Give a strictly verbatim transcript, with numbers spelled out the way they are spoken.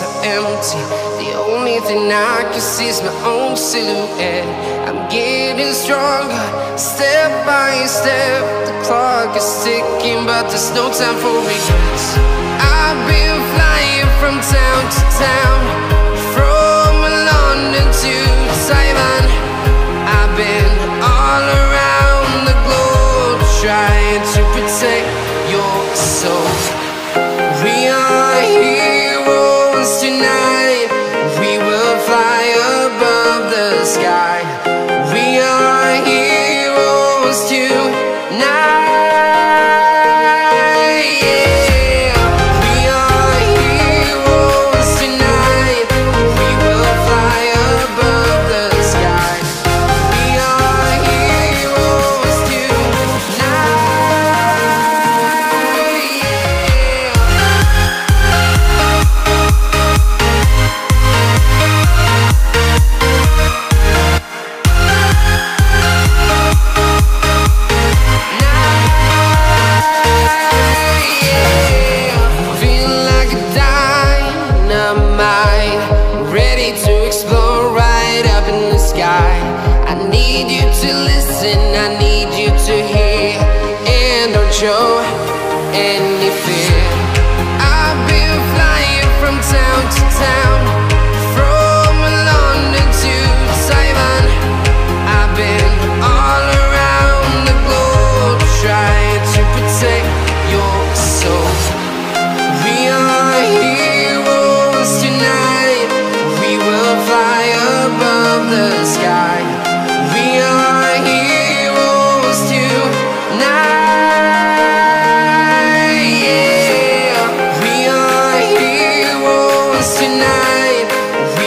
so empty. The only thing I can see is my own silhouette. I'm getting stronger, step by step. The clock is ticking, but there's no time for regrets. I've been flying from town to town, from London to Taiwan. I've been all around the globe, trying to protect your soul. We are heroes tonight. We will fly above the sky. We are heroes tonight. Yeah. We are heroes tonight. We will fly above the sky. We are heroes tonight. Ready to explore right up in the sky. I need you to listen. I